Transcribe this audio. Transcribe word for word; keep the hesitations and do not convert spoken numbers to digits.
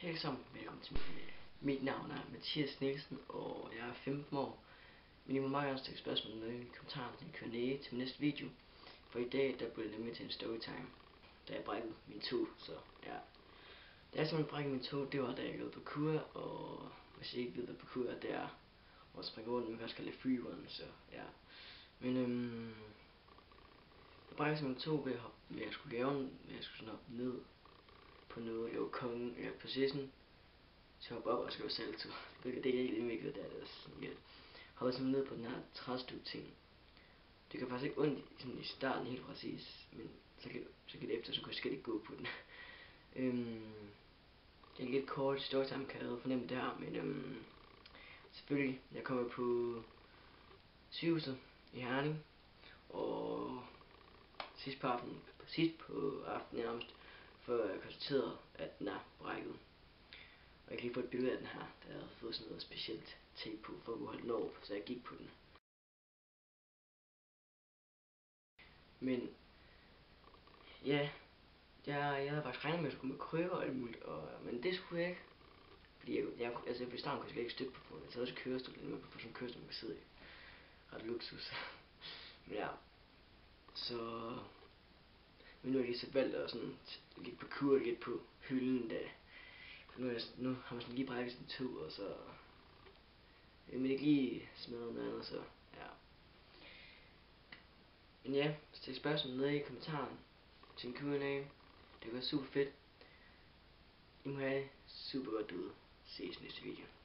Hej sammen, velkommen til mit, mit navn er Mathias Nielsen, og jeg er femten år. Men I må meget gerne stille spørgsmål nede i kommentaren til Q and A til min næste video. For i dag, der bliver det nemlig til en storytime, da jeg brækkede min tog, så ja. Da jeg simpelthen brækkede min tog, det var da jeg gik på kur, og hvis I ikke ved, hvad på kur er, det er at springe rundt, man kan også kalde det free run, så ja. Men øhm, jeg brækkede simpelthen tog ved at, hoppe, ved at skulle lave den, ved at jeg skulle sådan hoppe ned på noget, jeg var kongen, jeg var position, så hoppe op og skrive salto. Det, det er ikke indviklet, det er det sådan lidt. Hoppe simpelthen ned på den her træstup ting. Det gør faktisk ikke ondt i, sådan i starten helt præcis, men så kan, så kan det efter, så kan jeg slet ikke gå på den. øhm, det er lidt kort storytime, kan jeg fornemme det her, men øhm, selvfølgelig, jeg kommer på sygehuset i Herning, og sidst på aftenen, sidst på aftenen nærmest, før jeg konstaterede, at den er brækket. Og jeg kan lige få et billede af den her, der jeg havde fået sådan noget specielt tape på, for at kunne holde den over, så jeg gik på den. Men ja, jeg, jeg havde faktisk regnet med, at jeg skulle med krykker og alt muligt, og, men det skulle jeg ikke. Fordi jeg, jeg, altså i starten kunne jeg slet ikke støtte på foden, så også kørestol, man kunne få sådan en kørestol, man kan sidde i. Ret luksus. Men ja, så men nu er jeg lige så valgt at sådan lidt på kur, lidt på hylden, da nu, er, nu har man sådan lige brækket sin tog, og så jeg vil ikke lige smadre noget andet, så ja. Men ja, stil spørgsmål nede i kommentaren til en Q and A. Det var super fedt. I må have super godt ud. Ses næste video.